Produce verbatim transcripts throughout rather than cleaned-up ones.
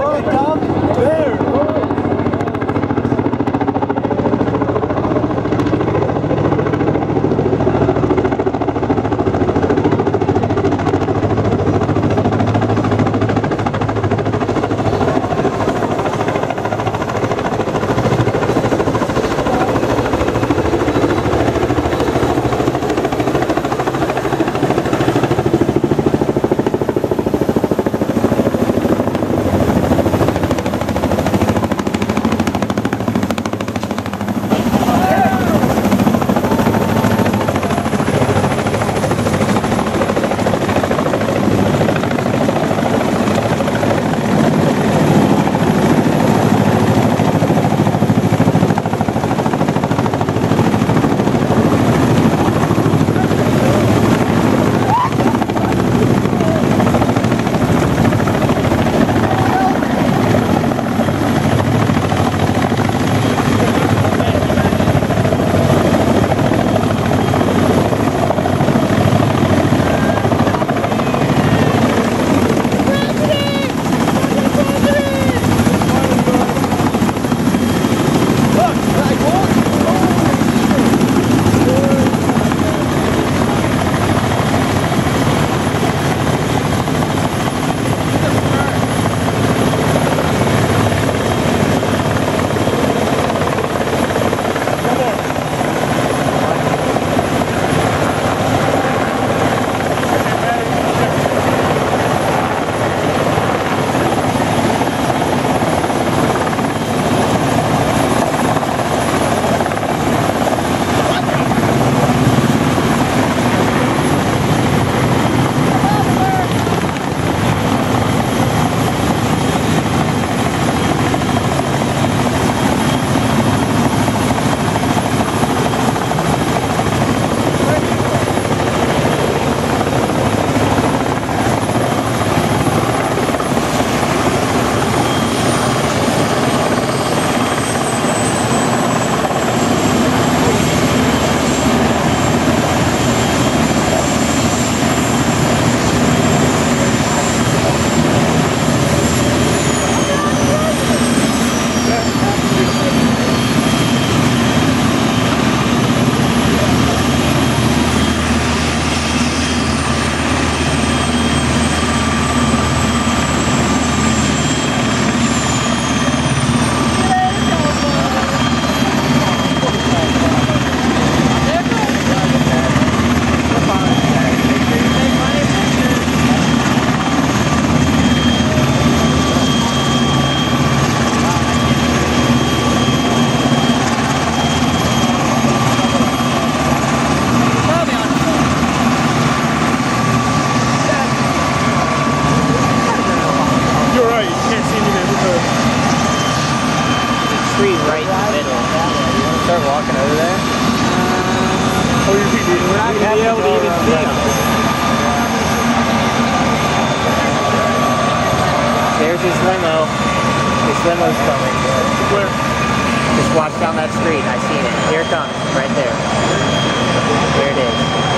There's his limo. His limo's coming. Where? Just walk down that street. I seen it. Here it comes. Right there. There it is.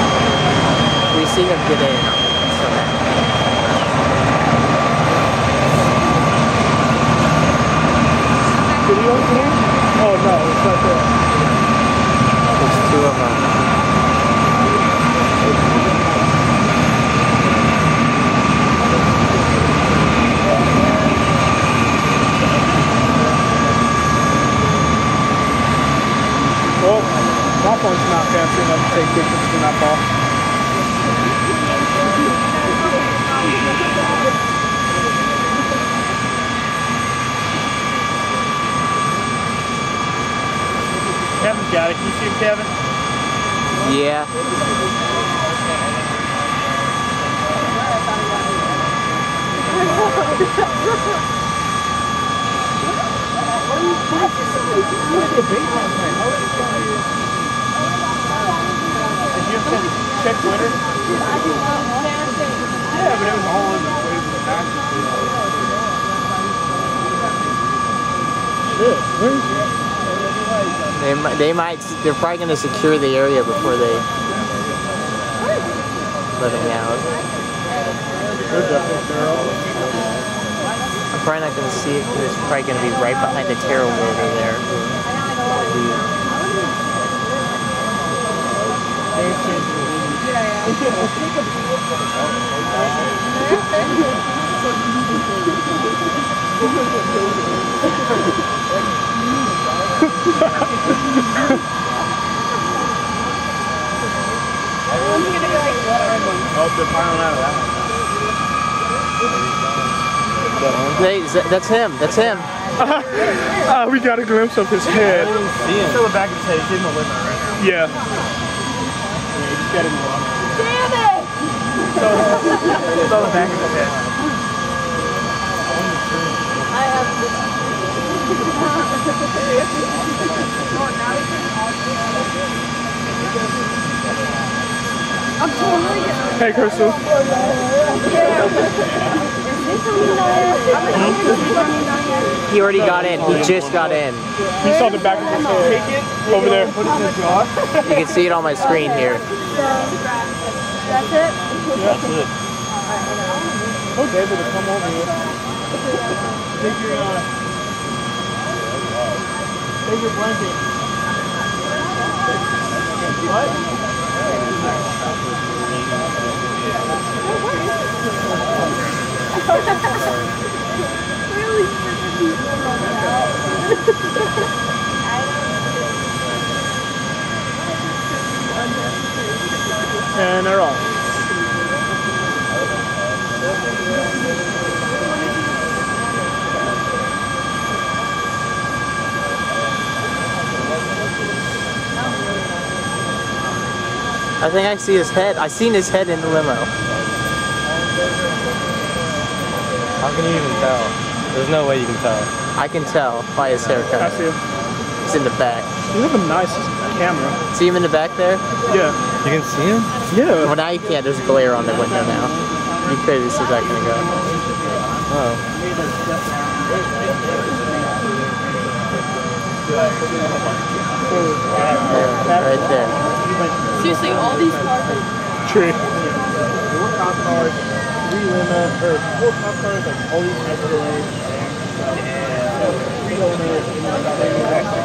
We seen him get in. So that. Did he open here? Oh no, it's right there. There's two of them. Well, my phone's not fancy enough to take pictures from that far. Kevin's got it. Can you see him, Kevin? Yeah. Did you have to check Twitter? Yeah, but it was all in the Shit, where's They might, they might, they're probably going to secure the area before they let him out. They're definitely thorough. probably not going to see it because it's probably going to be right behind the tarot over there. Everyone's gonna be like, oh, they're piling out of that one. Hey, that's him. That's him. uh, we got a glimpse of his head. I didn't see him. Still the back of his head. He's in the limo right now. Yeah. Yeah, he's got him wrong. Damn it! So, still the back of his head. I have this. I'm totally gonna. Hey, Crystal. He already got in. He just got in. He saw the back of his head over there. Put it in his jaw. You can see it on my screen here. That's it? That's it. Oh, David, to come over here. Take your, uh, take your blanket. What? Really? And they're off. I think I see his head. I seen his head in the limo. How can you even tell? There's no way you can tell. I can tell by his I haircut. see him. He's in the back. You have a nice camera. See him in the back there? Yeah. You can see him? Yeah. Well, now you can't. There's a glare on the window now. You crazy see that gonna go. Oh. There, right there. Seriously, all these cars are... Tree. Four cop cars, three limo, or four cop cars, like all these Escalades, three owners, and then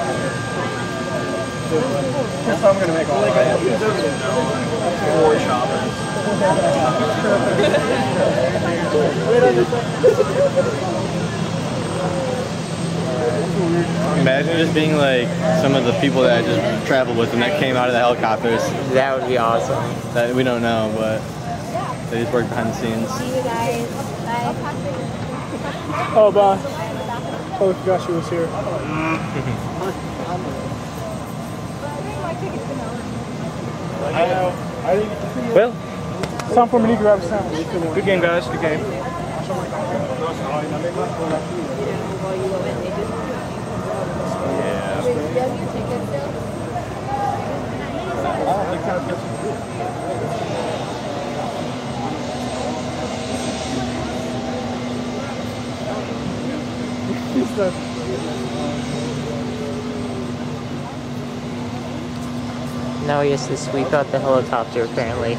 That's how I'm gonna make all like four shoppers. Imagine just being like some of the people that I just traveled with and that came out of the helicopters That would be awesome. that we don't know, but they just work behind the scenes. See you guys. Bye. Oh, bye. Oh, I forgot she was here. Well, It's time for me to grab a sandwich. good game, guys. Good game. Yeah. Wait, do you have your tickets still? He's the... Now he has to sweep out the helicopter, apparently.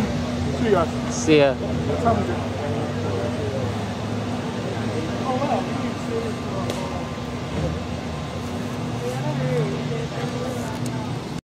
See you guys. See ya. What time is it? Oh, wow.